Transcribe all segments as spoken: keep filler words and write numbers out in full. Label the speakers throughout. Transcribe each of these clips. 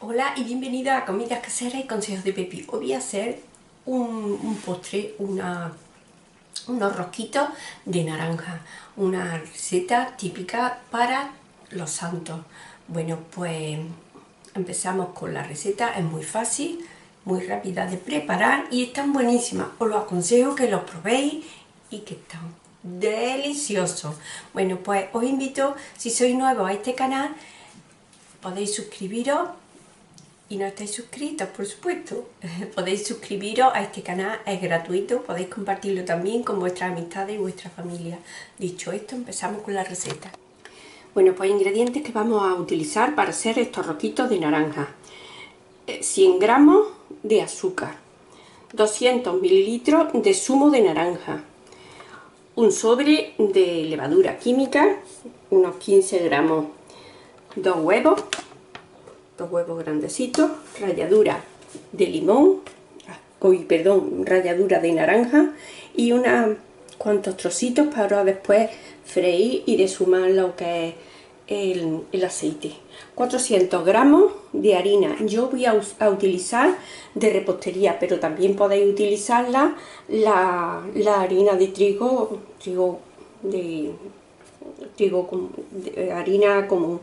Speaker 1: Hola y bienvenida a Comidas Caseras y Consejos de Pepi. Hoy voy a hacer un, un postre, una, unos rosquitos de naranja, una receta típica para los santos. Bueno, pues empezamos con la receta, es muy fácil, muy rápida de preparar y están buenísimas. Os lo aconsejo que los probéis y que están deliciosos. Bueno, pues os invito, si sois nuevos a este canal, podéis suscribiros. Y no estáis suscritos, por supuesto, podéis suscribiros a este canal, es gratuito, podéis compartirlo también con vuestras amistades y vuestra familia. Dicho esto, empezamos con la receta. Bueno, pues ingredientes que vamos a utilizar para hacer estos rosquitos de naranja. cien gramos de azúcar, doscientos mililitros de zumo de naranja, un sobre de levadura química, unos quince gramos, dos huevos, dos huevos grandecitos, ralladura de limón, hoy perdón, ralladura de naranja y unos cuantos trocitos para después freír y deshumar lo que es el, el aceite. cuatrocientos gramos de harina, yo voy a, a utilizar de repostería, pero también podéis utilizar la, la, la harina de trigo, trigo de trigo de harina común.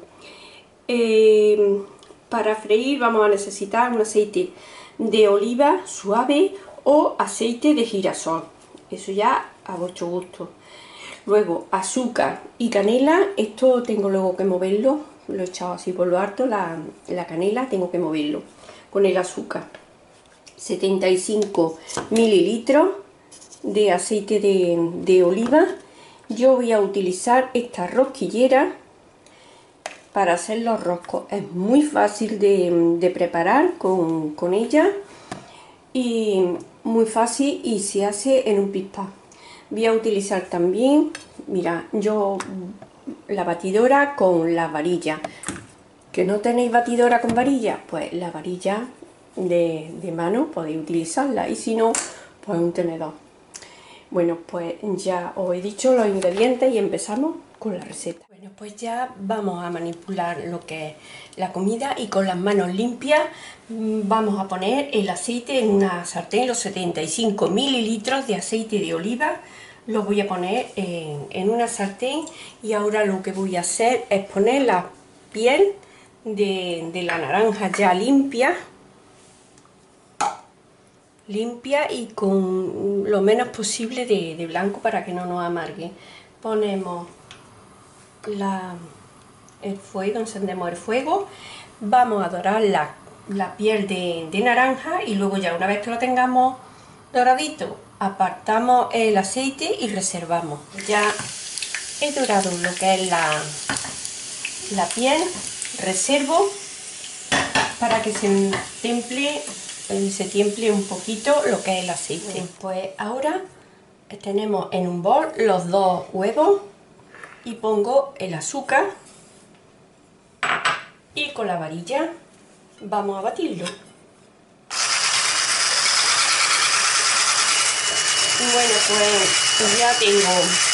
Speaker 1: Eh, Para freír vamos a necesitar un aceite de oliva suave o aceite de girasol, eso ya a vuestro gusto. Luego azúcar y canela, esto tengo luego que moverlo, lo he echado así por lo alto, la, la canela tengo que moverlo con el azúcar. setenta y cinco mililitros de aceite de, de oliva. Yo voy a utilizar esta rosquillera para hacer los roscos, es muy fácil de, de preparar con, con ella y muy fácil y se hace en un pispás. Voy a utilizar también, mira, yo la batidora con la varilla. ¿Que no tenéis batidora con varilla? Pues la varilla de, de mano podéis utilizarla y si no, pues un tenedor. Bueno, pues ya os he dicho los ingredientes y empezamos con la receta. Bueno, pues ya vamos a manipular lo que es la comida y con las manos limpias vamos a poner el aceite en una sartén, los setenta y cinco mililitros de aceite de oliva. Lo voy a poner en, en una sartén y ahora lo que voy a hacer es poner la piel de, de la naranja ya limpia. limpia y con lo menos posible de, de blanco para que no nos amargue. Ponemos la, el fuego, encendemos el fuego, vamos a dorar la, la piel de, de naranja y luego ya una vez que lo tengamos doradito apartamos el aceite y reservamos. Ya he dorado lo que es la, la piel, reservo para que se temple se tiemple un poquito lo que es el aceite. Bien, pues ahora tenemos en un bol los dos huevos y pongo el azúcar y con la varilla vamos a batirlo. Bueno, pues ya tengo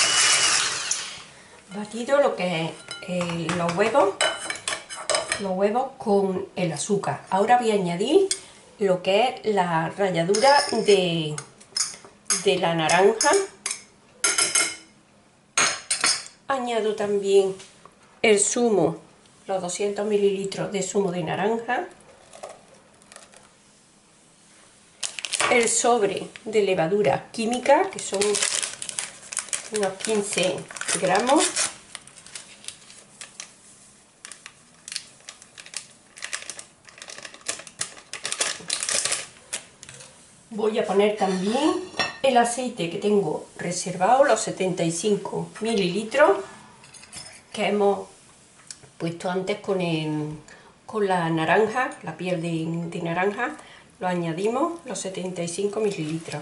Speaker 1: batido lo que es eh, los huevos los huevos con el azúcar. Ahora voy a añadir lo que es la ralladura de, de la naranja. Añado también el zumo, los doscientos mililitros de zumo de naranja, el sobre de levadura química, que son unos quince gramos, voy a poner también el aceite que tengo reservado, los setenta y cinco mililitros que hemos puesto antes con, el, con la naranja, la piel de, de naranja, lo añadimos, los setenta y cinco mililitros.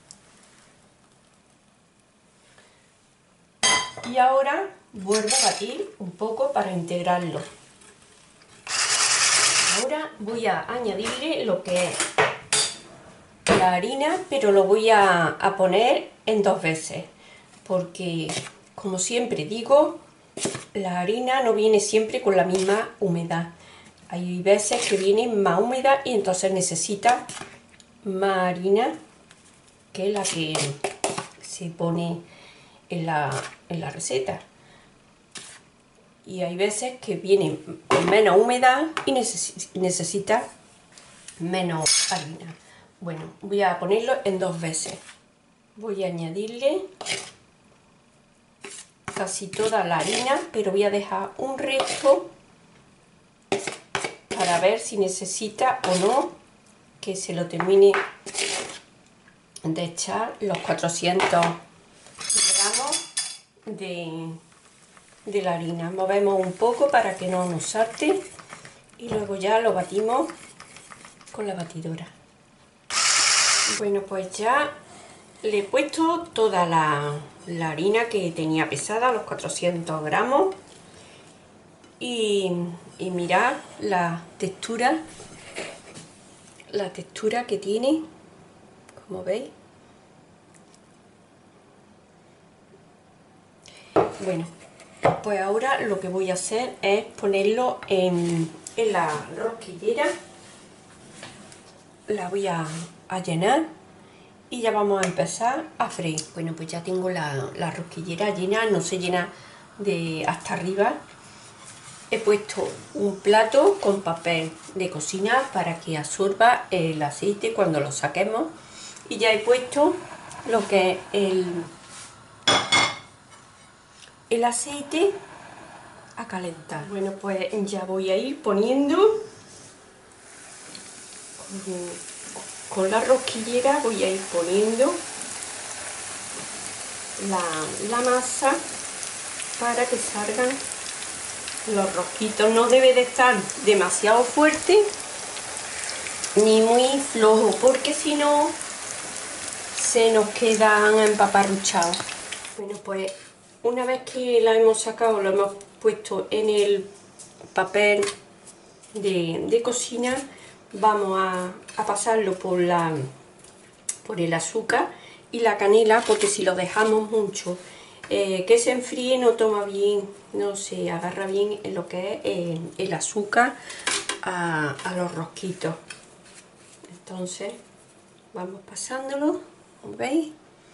Speaker 1: Y ahora vuelvo a batir un poco para integrarlo. Ahora voy a añadirle lo que es la harina, pero lo voy a, a poner en dos veces porque, como siempre digo, la harina no viene siempre con la misma humedad. hay veces que viene más húmeda y entonces necesita más harina que la que se pone en la, en la receta. Y hay veces que viene con menos humedad y neces necesita menos harina. Bueno, voy a ponerlo en dos veces. Voy a añadirle casi toda la harina, pero voy a dejar un resto para ver si necesita o no que se lo termine de echar los cuatrocientos gramos de, de la harina. Movemos un poco para que no nos salte y luego ya lo batimos con la batidora. Bueno, pues ya le he puesto toda la, la harina que tenía pesada, los cuatrocientos gramos, y, y mirad la textura, la textura que tiene, como veis. Bueno, pues ahora lo que voy a hacer es ponerlo en, en la rosquillera. La voy a, a llenar y ya vamos a empezar a freír. Bueno, pues ya tengo la, la rosquillera llena, no se llena de hasta arriba. He puesto un plato con papel de cocina para que absorba el aceite cuando lo saquemos, y ya he puesto lo que es el, el aceite a calentar. Bueno, pues ya voy a ir poniendo con la rosquillera, voy a ir poniendo la, la masa para que salgan los rosquitos. No debe de estar demasiado fuerte ni muy flojo, porque si no se nos quedan empaparruchados. Bueno, pues una vez que la hemos sacado, lo hemos puesto en el papel de, de cocina, vamos a, a pasarlo por, la, por el azúcar y la canela, porque si lo dejamos mucho eh, que se enfríe, no toma bien, no se agarra bien en lo que es eh, el azúcar a, a los rosquitos. Entonces vamos pasándolo, como veis,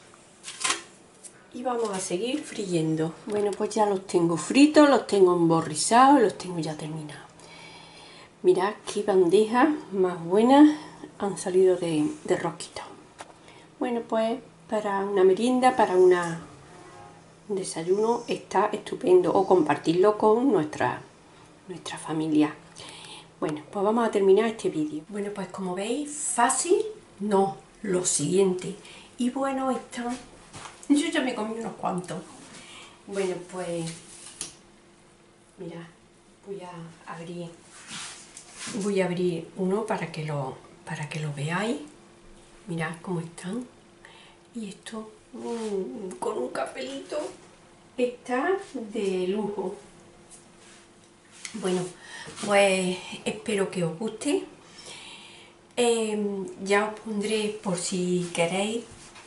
Speaker 1: y vamos a seguir friendo. Bueno, pues ya los tengo fritos, los tengo emborrizados, los tengo ya terminados. Mirad qué bandejas más buenas han salido de, de rosquitos. Bueno, pues para una merienda, para una, un desayuno, está estupendo, o compartirlo con nuestra, nuestra familia. Bueno, pues vamos a terminar este vídeo. Bueno, pues como veis, fácil, no, lo siguiente. Y bueno, están... Yo ya me comí unos cuantos. Bueno, pues... Mirad, voy a abrir... Voy a abrir uno para que lo, para que lo veáis. Mirad cómo están. Y esto, mmm, con un capelito, está de lujo. Bueno, pues espero que os guste. Eh, ya os pondré, por si queréis,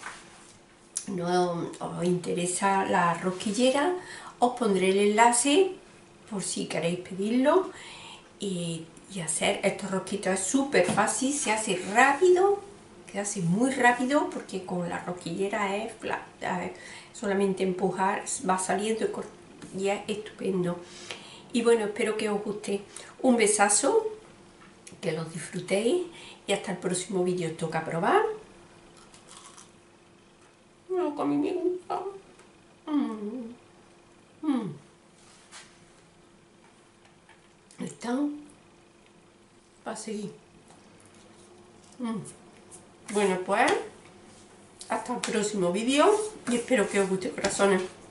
Speaker 1: no os interesa la rosquillera, os pondré el enlace por si queréis pedirlo. Y, y hacer estos rosquitos es súper fácil, se hace rápido, se hace muy rápido, porque con la rosquillera es flat, solamente empujar, va saliendo y es estupendo. Y bueno, espero que os guste. Un besazo, que los disfrutéis, y hasta el próximo vídeo. Toca probar. Lo que a mí me gusta. Mm. Mm. Están para seguir. Mm. Bueno, pues hasta el próximo vídeo y espero que os guste, corazones.